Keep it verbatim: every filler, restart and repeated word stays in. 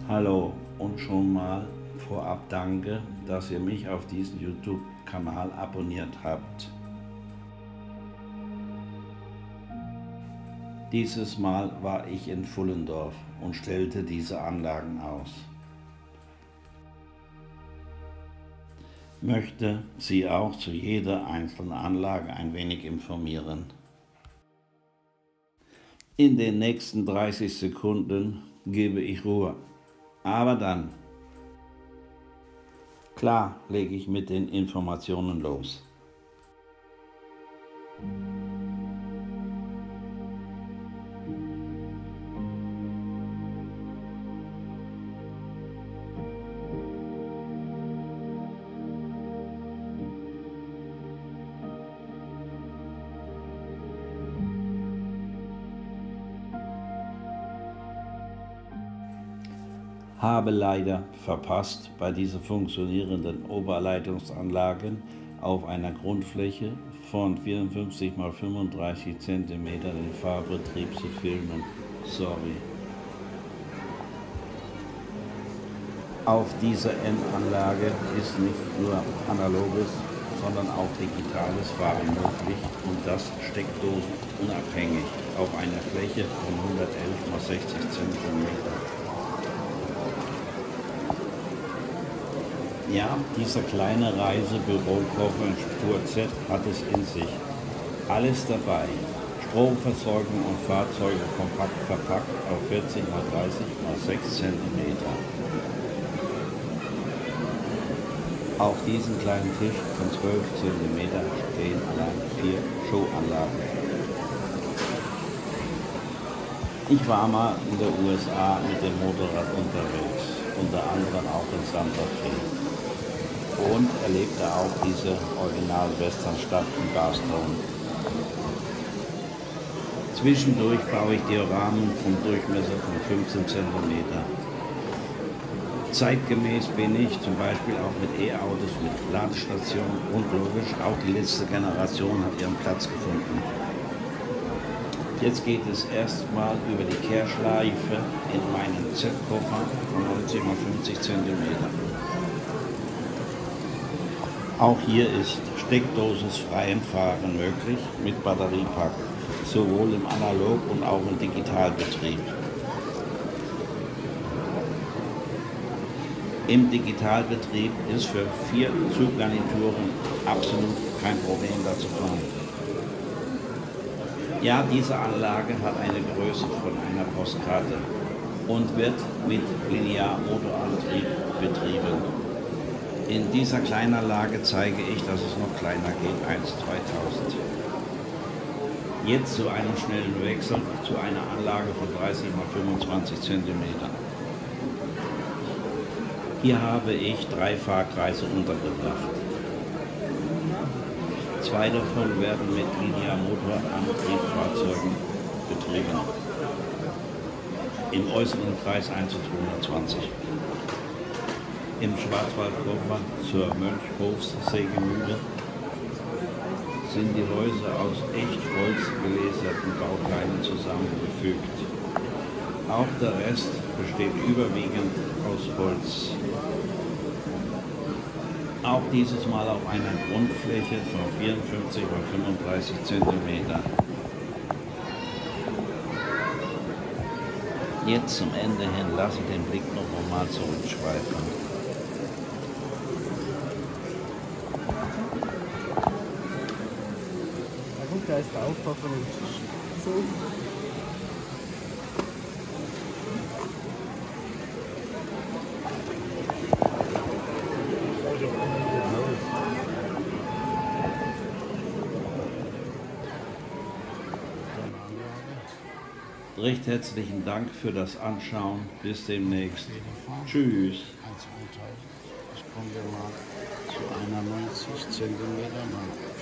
Hallo und schon mal vorab danke, dass ihr mich auf diesem YouTube-Kanal abonniert habt. Dieses Mal war ich in Pfullendorf und stellte diese Anlagen aus. Möchte Sie auch zu jeder einzelnen Anlage ein wenig informieren. In den nächsten dreißig Sekunden gebe ich Ruhe. Aber dann, klar, lege ich mit den Informationen los. Habe leider verpasst, bei dieser funktionierenden Oberleitungsanlage auf einer Grundfläche von vierundfünfzig mal fünfunddreißig Zentimeter den Fahrbetrieb zu filmen. Sorry. Auf dieser Endanlage ist nicht nur analoges, sondern auch digitales Fahren möglich und das steckdosenunabhängig auf einer Fläche von hundertelf mal sechzig Zentimeter. Ja, dieser kleine Reisebürokoffer in Spur Z hat es in sich. Alles dabei. Stromversorgung und Fahrzeuge kompakt verpackt auf vierzig mal dreißig mal sechs Zentimeter. Auf diesem kleinen Tisch von zwölf Zentimeter stehen allein vier Showanlagen. Ich war mal in der U S A mit dem Motorrad unterwegs, unter anderem auch in Santa Fe. Und erlebte auch diese Original-Western-Stadt in Bardstown. Zwischendurch baue ich Dioramen vom Durchmesser von fünfzehn Zentimeter. Zeitgemäß bin ich zum Beispiel auch mit E-Autos, mit Ladestationen und logisch auch die letzte Generation hat ihren Platz gefunden. Jetzt geht es erstmal über die Kehrschleife in meinen Z-Koffer von neunzig mal fünfzig Zentimeter. Auch hier ist steckdosensfreien Fahren möglich mit Batteriepack, sowohl im Analog- und auch im Digitalbetrieb. Im Digitalbetrieb ist für vier Zuggarnituren absolut kein Problem dazu fahren. Ja, diese Anlage hat eine Größe von einer Postkarte und wird mit Linearmotorantrieb betrieben. In dieser Kleinanlage zeige ich, dass es noch kleiner geht, eins zweitausend. Jetzt zu einem schnellen Wechsel zu einer Anlage von dreißig mal fünfundzwanzig Zentimeter. Hier habe ich drei Fahrkreise untergebracht. Zwei davon werden mit Linearmotorantriebfahrzeugen betrieben. Im äußeren Kreis eins zu zweihundertzwanzig. Im Schwarzwaldkoffer zur Mönchhofssägemühle sind die Häuser aus Echtholz gelaserten Bauteilen zusammengefügt. Auch der Rest besteht überwiegend aus Holz. Auch dieses Mal auf einer Grundfläche von vierundfünfzig mal fünfunddreißig Zentimeter. Jetzt zum Ende hin lasse ich den Blick noch einmal zurückschweifen. Da ist der Aufbau von dem Tisch. So. Recht herzlichen Dank für das Anschauen. Bis demnächst. Tschüss. Ich komme mal zu einundneunzig Zentimeter.